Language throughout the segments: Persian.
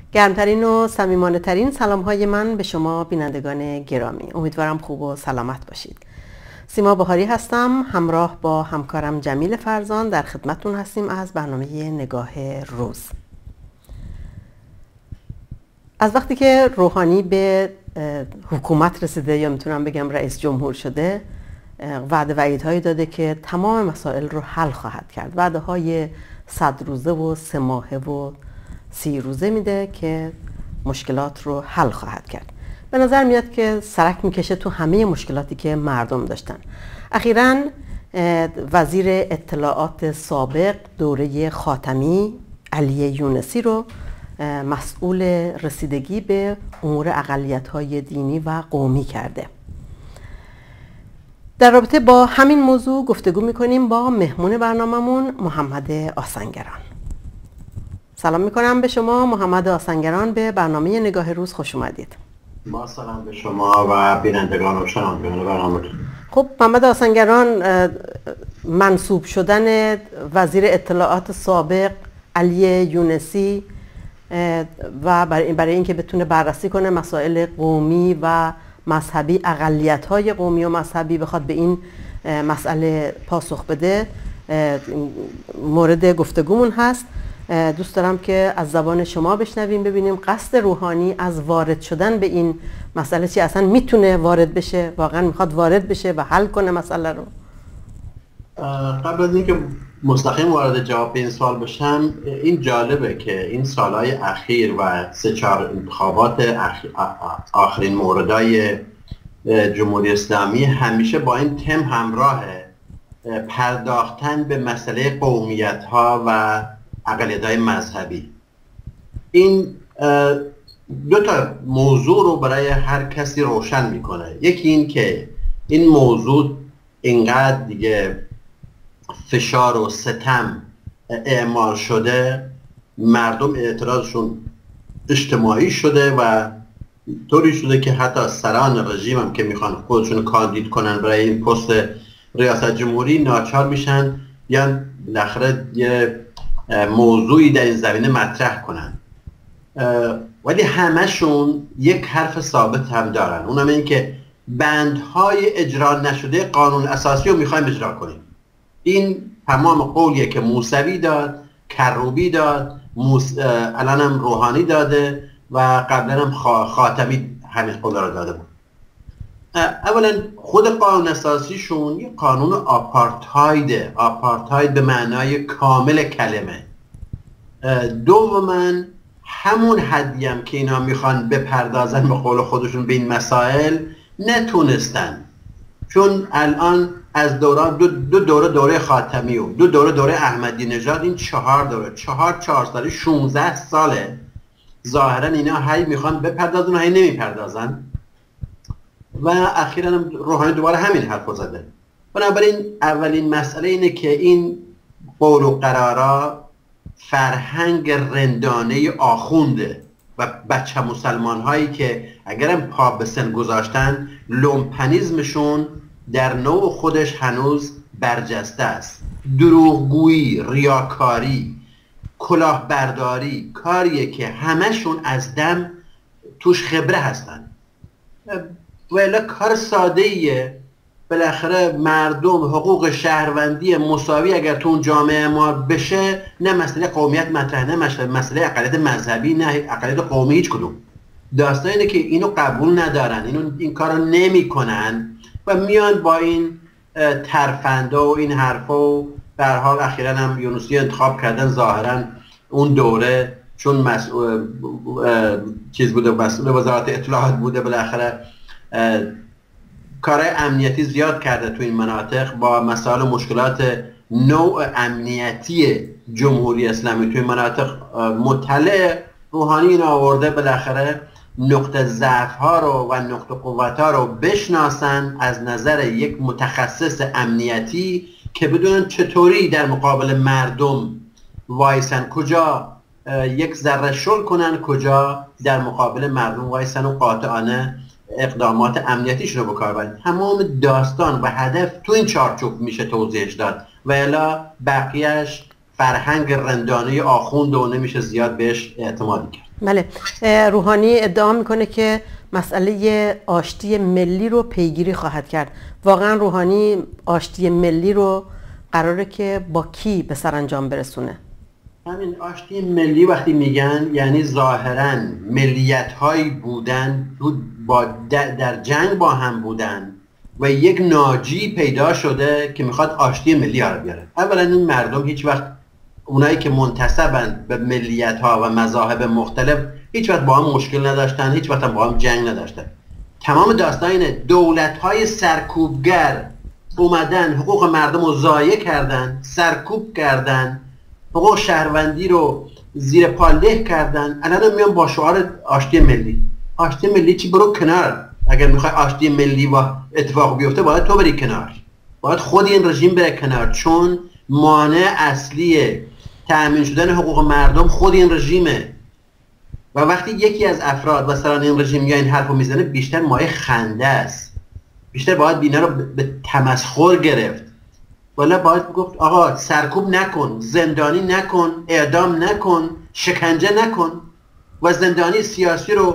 گرمترین و صمیمانه ترین سلام های من به شما بینندگان گرامی. امیدوارم خوب و سلامت باشید. سیما بهاری هستم، همراه با همکارم جمیل فرزان در خدمتتون هستیم از برنامه نگاه روز. از وقتی که روحانی به حکومت رسیده یا میتونم بگم رئیس جمهور شده، وعده وعیدهایی داده که تمام مسائل رو حل خواهد کرد. وعده های 100 روزه و 3 ماهه و 30 روزه میده که مشکلات رو حل خواهد کرد. به نظر میاد که سرک میکشه تو همه مشکلاتی که مردم داشتن. اخیراً وزیر اطلاعات سابق دوره خاتمی علی یونسی رو مسئول رسیدگی به امور اقلیت‌های دینی و قومی کرده. در رابطه با همین موضوع گفتگو میکنیم با مهمون برنامه‌مون محمد آسنگران. سلام میکنم به شما محمد آسنگران، به برنامه نگاه روز خوش اومدید. با سلام به شما و بینندگان و شنوندگان برنامه‌تون. خب محمد آسنگران، منصوب شدن وزیر اطلاعات سابق علی یونسی و برای اینکه بتونه بررسی کنه مسائل قومی و مذهبی، اقلیت‌های قومی و مذهبی، بخواد به این مسئله پاسخ بده، مورد گفتگومون هست. دوست دارم که از زبان شما بشنویم، ببینیم قصد روحانی از وارد شدن به این مسئله چی، اصلا میتونه وارد بشه، واقعا میخواد وارد بشه و حل کنه مسئله رو. قبل از اینکه مستقیم وارد جواب این سوال بشم، این جالبه که این سالهای اخیر و 3-4 انتخابات آخرین موردهای جمهوری اسلامی همیشه با این تم همراهه، پرداختن به مسئله قومیت ها و اقلیت‌های مذهبی. این 2 تا موضوع رو برای هر کسی روشن میکنه. یکی این که این موضوع اینقدر دیگه فشار و ستم اعمال شده، مردم اعتراضشون اجتماعی شده و طوری شده که حتی سران رژیم هم که میخوان خودشون کاندید کنن برای این پست ریاست جمهوری ناچار میشن یا بالاخره یه موضوعی در این زمینه مطرح کنن، ولی همشون یک حرف ثابت هم دارن، اونم این که بندهای اجرا نشده قانون اساسی رو میخوایم اجرا کنیم. این تمام قولیه که موسوی داد، کروبی داد، الان هم روحانی داده و قبلا هم خاتمی همین قول رو داده بود. اولا خود قانون اساسیشون یه قانون آپارتاید به معنای کامل کلمه. دوما همون حدیم که اینا میخوان بپردازن به قول خودشون به این مسائل نتونستن، چون الان از دوران دوره خاتمی و دوره احمدی نژاد، این 4 دوره 4 ساله 16 ساله ظاهرا اینا هی میخوان بپردازن و هی نمیپردازن و اخیراً هم روحانی دوباره همین حرفو زده. بنابراین اولین مسئله اینه که این قول و قرارا فرهنگ رندانه آخونده و بچه مسلمان هایی که اگرم پا به سن گذاشتن، لومپنیزمشون در نوع خودش هنوز برجسته است. دروغگویی، ریاکاری، کلاهبرداری، کاریه که همشون از دم توش خبره هستن. ولی کار ساده ایه، بالاخره مردم حقوق شهروندی مساوی اگر تو اون جامعه ما بشه، نه مسئله قومیت مطرح، نه مسئله اقلیت مذهبی، نه اقلیت قومی، هیچ کدوم. داستان اینه که اینو قبول ندارن، این کارو نمی کنن و میان با این ترفندا و این حرفا. و به هر حال اخیراً هم یونسی انتخاب کردن، ظاهراً اون دوره چون چیز بوده، مسئول وزارت اطلاعات بوده، بالاخره کارهای امنیتی زیاد کرده تو این مناطق با مسائل و مشکلات نوع امنیتی جمهوری اسلامی تو این مناطق مطلع. روحانی این آورده بالاخره نقطه ضعف ها رو و نقطه قوت ها رو بشناسن از نظر یک متخصص امنیتی که بدونن چطوری در مقابل مردم وایسن، کجا یک ذره شل کنن، کجا در مقابل مردم وایسن و قاطعانه اقدامات امنیتیشون رو بکار بردن. تمام داستان و هدف تو این چارچوب میشه توضیحش داد و الا بقیهش فرهنگ رندانه آخوند و نمیشه زیاد بهش اعتماد کرد. بله، روحانی ادعا میکنه که مسئله آشتی ملی رو پیگیری خواهد کرد. واقعا روحانی آشتی ملی رو قراره که با کی به سرانجام برسونه؟ همین آشتی ملی وقتی میگن یعنی ظاهراً ملیت‌هایی بودن در جنگ با هم بودن و یک ناجی پیدا شده که میخواد آشتی ملی ها رو بیاره. اولا این مردم هیچ وقت، اونایی که منتسبن به ملیت‌ها و مذاهب مختلف، هیچ وقت با هم مشکل نداشتن، هیچ وقت با هم جنگ نداشتن. تمام داستان اینه دولت‌های سرکوبگر اومدن حقوق مردم رو ضایع کردن، سرکوب کردن، حقوق شهروندی رو زیر پا له کردن. الان میان با شعار آشتی ملی. آشتی ملی چی؟ برو کنار. اگر میخوای آشتی ملی و اتفاق بیفته باید تو بری کنار، باید خود این رژیم بره کنار، چون مانع اصلی تأمین شدن حقوق مردم خود این رژیمه. و وقتی یکی از افراد و سران این رژیم یا این حرفو میزنه، بیشتر مایه خنده است، بیشتر باید بینا رو به تمسخر گرفت. والا باید گفت آقا سرکوب نکن، زندانی نکن، اعدام نکن، شکنجه نکن و زندانی سیاسی رو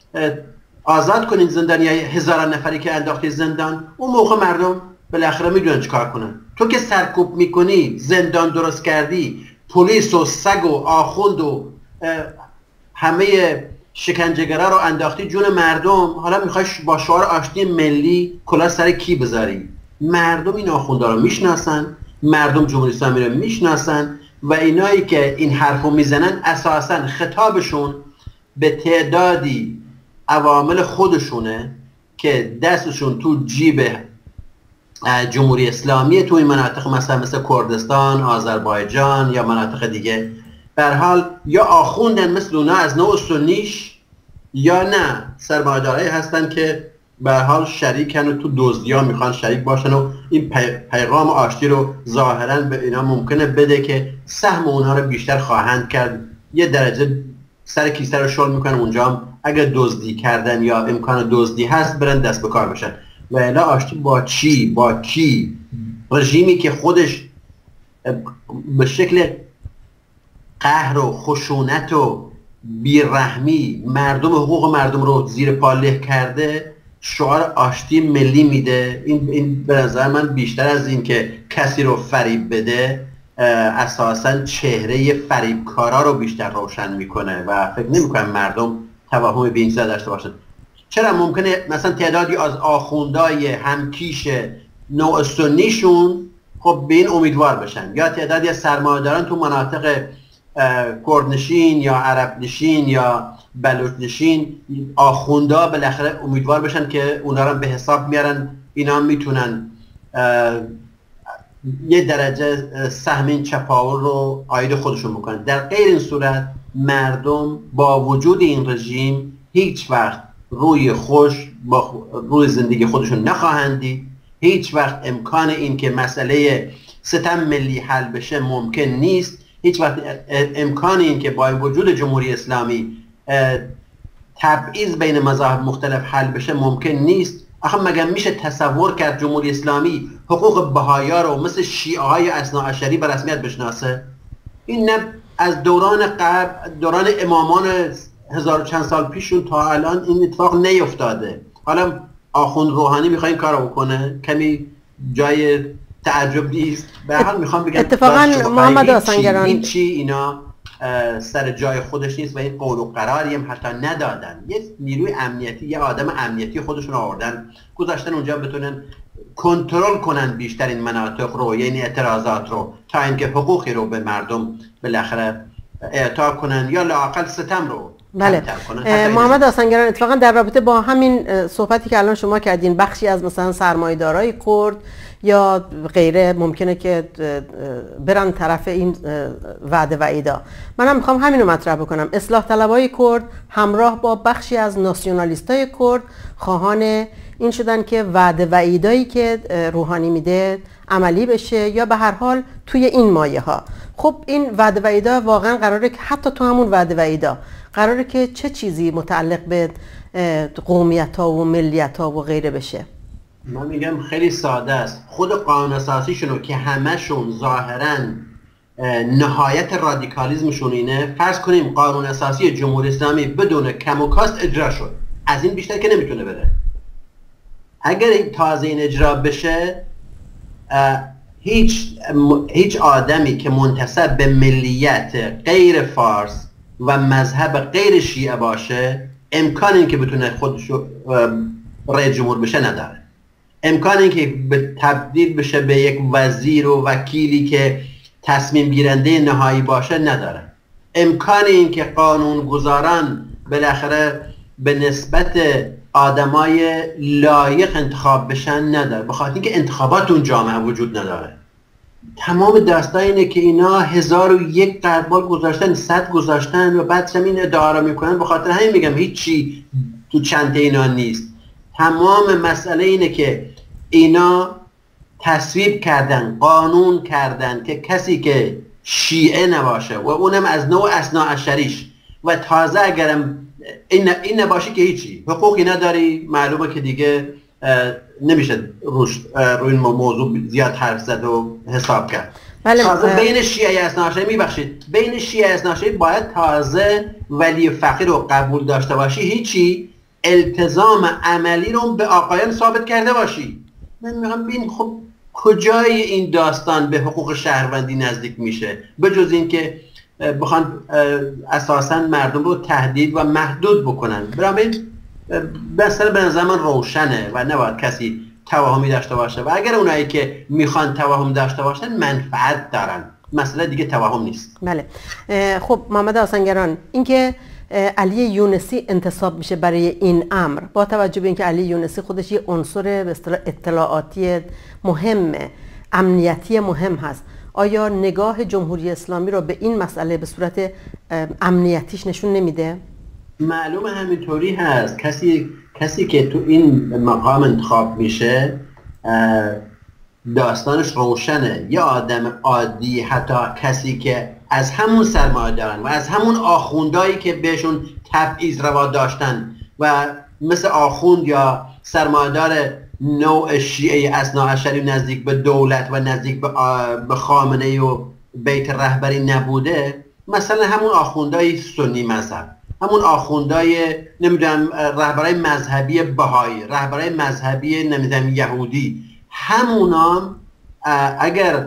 آزاد کنین. زندانی هزاران نفری که انداختی زندان، اون موقع مردم بالاخره میدونن چیکار کنن. تو که سرکوب میکنی، زندان درست کردی، پلیس و سگ و آخوند و همه شکنجهگرا رو انداختی جون مردم، حالا میخوای با شعار آشتی ملی کلاه سر کی بذاری؟ مردم این آخوندا رو میشناسن، مردم جمهوری اسلامی رو میشناسن و اینایی که این حرفو میزنن اساسا خطابشون به تعدادی عوامل خودشونه که دستشون تو جیب جمهوری اسلامی تو این مناطق، مثل کردستان، آذربایجان یا مناطق دیگه. به هر حال یا آخوندن مثل اونا از نوع سنیش، یا نه سرمایه‌دارایی هستن که به هر حال شریکن و تو دزدی‌ها میخوان شریک باشن و این پیغام آشتی رو ظاهراً به اینا ممکنه بده که سهم اونها رو بیشتر خواهند کرد. یه درجه سر کیسه رو شل میکنن اونجا هم اگر دزدی کردن یا امکان دزدی هست برن دست به کار بشن. و الا آشتی با چی؟ با کی؟ رژیمی که خودش به شکل قهر و خشونت و بیرحمی مردم، حقوق مردم رو زیر پا له کرده، شعار آشتی ملی میده. این به نظر من بیشتر از این که کسی رو فریب بده، اساساً چهره فریبکارا رو بیشتر روشن میکنه و فکر نمیکنم مردم توهم به این چیزا داشته باشن. چرا ممکنه مثلا تعدادی از آخوندای همکیش نوع سنیشون خب به این امیدوار بشن، یا تعدادی از سرمایه‌داران تو مناطق کردنشین یا عرب نشین یا بلوچ نشین، آخوندا بالاخره امیدوار بشن که اونا رو به حساب میارن، اینا میتونن یه درجه سهم این چپاول رو عاید خودشون بکنن. در غیر این صورت مردم با وجود این رژیم هیچ وقت روی زندگی خودشون نخواهند دید. هیچ وقت امکان این که مسئله ستم ملی حل بشه ممکن نیست. هیچ وقت امکان این که با وجود جمهوری اسلامی تبعیض بین مذاهب مختلف حل بشه ممکن نیست. آخه مگه میشه تصور کرد جمهوری اسلامی حقوق بهائی‌ها رو مثل شیعه‌های اثناعشری به رسمیت بشناسه؟ این نه از دوران قبل، دوران امامان هزار و چند سال پیشون تا الان این اتفاق نیفتاده. حالا آخوند روحانی میخواد این کارو بکنه، کمی جای تعجب نیست. به هر حال میخوام بگم اتفاقا محمد آسنگران هیچی اینا سر جای خودش نیست و این قول و قراری هم حتی ندادن. یه نیروی امنیتی، یه آدم امنیتی خودشون آوردن گذاشتن اونجا بتونن کنترل کنن بیشتر این مناطق رو، یعنی اعتراضات رو، تا اینکه حقوقی رو به مردم بالاخره اعطا کنن یا لااقل ستم رو. بله محمد آسنگران، اتفاقا در رابطه با همین صحبتی که الان شما کردین، بخشی از مثلا سرمایه‌دارای کرد یا غیره ممکنه که برن طرف این وعده وعیدا، منم میخوام همین رو مطرح بکنم. اصلاح طلبای کرد همراه با بخشی از ناسیونالیستای کرد خواهان این شدن که وعده وعیدایی که روحانی میده عملی بشه یا به هر حال توی این مایه ها. خب این وعده وعیدا واقعا قراره که حتی تو همون وعده وعیدا قراره که چه چیزی متعلق به قومیت ها و ملیت ها و غیره بشه؟ من میگم خیلی ساده است. خود قانون اساسیشونو که همشون ظاهراً نهایت رادیکالیزمشون اینه، فرض کنیم قانون اساسی جمهوری اسلامی بدون کم و کاست اجرا شد، از این بیشتر که نمیتونه بره. اگر تازه این اجرا بشه هیچ آدمی که منتسب به ملیت غیر فارس و مذهب غیر شیعه باشه امکان این که بتونه خودش رئیس جمهور بشه نداره. امکان این که تبدیل بشه به یک وزیر و وکیلی که تصمیم گیرنده نهایی باشه نداره. امکان این که قانون گذاران بالاخره به نسبت آدمای لایق انتخاب بشن نداره، بخاطر اینکه انتخابات اون جامعه وجود نداره. تمام داستان اینه که اینا 1001 قربال گذاشتن، 100 گذاشتن و بعد این ادعا رو میکنن. بخاطر همین میگم هیچی تو چنته اینا نیست. تمام مسئله اینه که اینا تصویب کردن، قانون کردن که کسی که شیعه نباشه و اونم از نوع اثناعشریش و تازه اگرم این نباشه که هیچی حقوقی نداری، معلومه که دیگه نمیشه روی این موضوع زیاد حرف زد و حساب کرد. تازه بین شیعه اثناعشری میبخشید، بین شیعه اثناعشری باید تازه ولی فقیر رو قبول داشته باشی، هیچی التزام عملی رو به آقایان ثابت کرده باشی. من میگم ببین خب کجای این داستان به حقوق شهروندی نزدیک میشه، بجز این که بخوان اساساً مردم رو تهدید و محدود بکنن. بنابراین مثلا به نظر من روشنه و نباید کسی توهمی داشته باشه و اگر اونایی که میخوان توهم داشته باشن منفعت دارن، مسئله دیگه توهم نیست. بله. خب محمد آسنگران، اینکه علی یونسی انتصاب میشه برای این امر با توجه به اینکه علی یونسی خودش یه عنصر به اصطلاح اطلاعاتی مهمه، امنیتی مهم هست، آیا نگاه جمهوری اسلامی رو به این مسئله به صورت امنیتیش نشون نمیده؟ معلومه همینطوری هست. کسی که تو این مقام انتخاب میشه داستانش روشنه. یه آدم عادی، حتی کسی که از همون سرمایه دارن و از همون آخوندایی که بهشون تبعیض روا داشتن و مثل آخوند یا سرمایه‌دار نوع شیعه اثناعشری نزدیک به دولت و نزدیک به خامنه‌ای و بیت رهبری نبوده، مثلا همون آخوندای سنی مذهب، همون آخوندای نمیدونم رهبرای مذهبی بهایی، رهبرای مذهبی نمیدونم یهودی، همونام اگر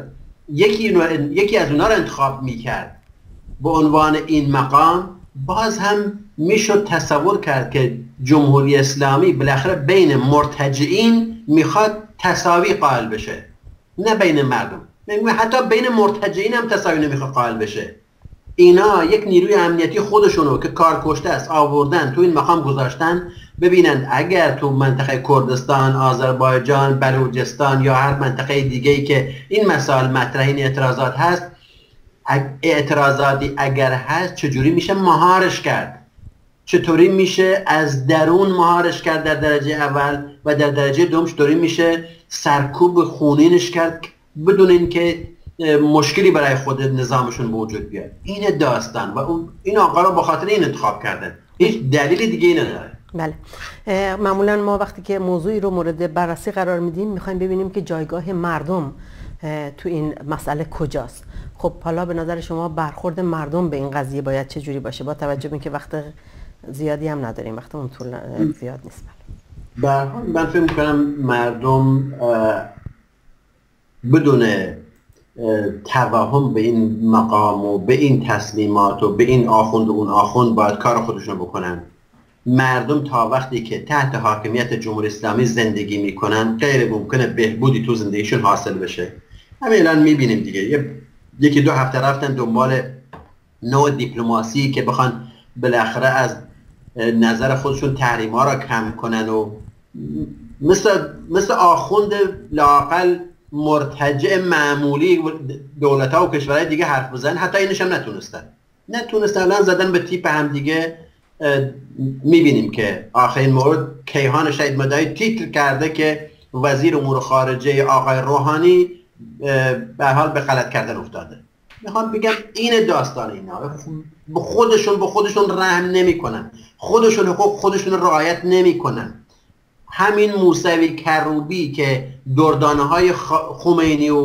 یکی از اونا رو انتخاب میکرد به عنوان این مقام، باز هم میشد تصور کرد که جمهوری اسلامی بالاخره بین مرتجعین میخواد تساوی قائل بشه، نه بین مردم. حتی بین مرتجعین هم تساوی نمیخواد قائل بشه. اینا یک نیروی امنیتی خودشونو که کار کشته است آوردن تو این مقام گذاشتن. ببینند اگر تو منطقه کردستان، آذربایجان، بلوچستان یا هر منطقه دیگه‌ای که این مسائل مطرح، این اعتراضات هست، اعتراضاتی اگر هست چجوری میشه مهارش کرد؟ چطوری میشه از درون مهارش کرد در درجه اول و در درجه دوم چطوری میشه سرکوب خونینش کرد بدون اینکه مشکلی برای خود نظامشون به وجود بیاد؟ این داستان و این آقا رو به خاطر این انتخاب کردن، هیچ دلیل دیگه ای نداره. بله. معمولا ما وقتی که موضوعی رو مورد بررسی قرار میدیم میخوایم ببینیم که جایگاه مردم تو این مسئله کجاست. خب حالا به نظر شما برخورد مردم به این قضیه باید چه جوری باشه، با توجه به اینکه وقت زیادی هم نداریم، وقتمون طول زیاد نیست؟ من فکر می‌کنم مردم بدون توهم به این مقام و به این تصمیمات و به این آخوند و اون آخوند باید کار خودشون بکنن. مردم تا وقتی که تحت حاکمیت جمهوری اسلامی زندگی میکنن غیر ممکنه بهبودی تو زندگیشون حاصل بشه. همین الان میبینیم دیگه، یکی دو هفته رفتن دنبال نوع دیپلماسی که بخوان بالاخره از نظر خودشون تحریم‌ها را کم کنن و مثل آخوند لااقل مرتجع معمولی دولت‌ها و کشورهای دیگه حرف بزنن. حتی اینش هم نتونستن. الان زدن به تیپ هم دیگه. میبینیم که آخرین مورد کیهان شهید مدعی تیتر کرده که وزیر امور خارجه آقای روحانی به حال به غلط کردن افتاده. میخوام بگم این داستان اینا به خودشون رحم نمیکنن، خودشون حقوق خودشون رعایت نمیکنن. همین موسوی کروبی که دردانه های خمینی و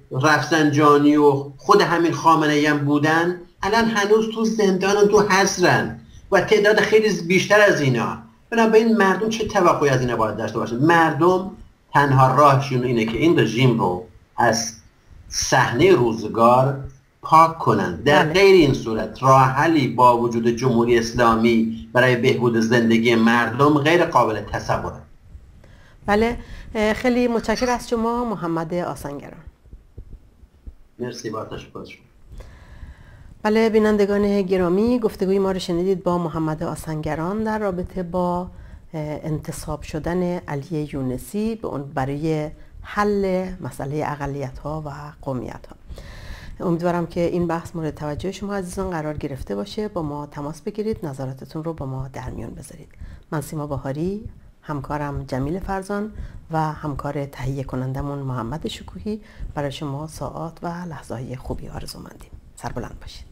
رفسنجانی و خود همین خامنه‌ای هم بودن، الان هنوز تو زندان تو حصرن و تعداد خیلی بیشتر از اینا. بنابراین مردم چه توقعی از اینا باید داشته باشن؟ مردم تنها راهشون اینه که این رژیم رو از صحنه روزگار پاک کنن. در غیر این صورت راه حلی با وجود جمهوری اسلامی برای بهبود زندگی مردم غیر قابل تصوره. بله، خیلی متشکرم از شما محمد آسنگران. مرسی، با تشکر شما. بله بینندگان گرامی، گفتگوی ما رو شنیدید با محمد آسنگران در رابطه با انتصاب شدن علی یونسی برای حل مسئله اقلیت‌ها و قومیت‌ها. امیدوارم که این بحث مورد توجه شما عزیزان قرار گرفته باشه. با ما تماس بگیرید، نظراتتون رو با ما در میون بذارید. من سیما بهاری، همکارم جمیل فرزان و همکار تهیه کنندمون محمد شکوهی برای شما ساعات و لحظه‌های خوبی آرزو مندیم. سربلند باشید.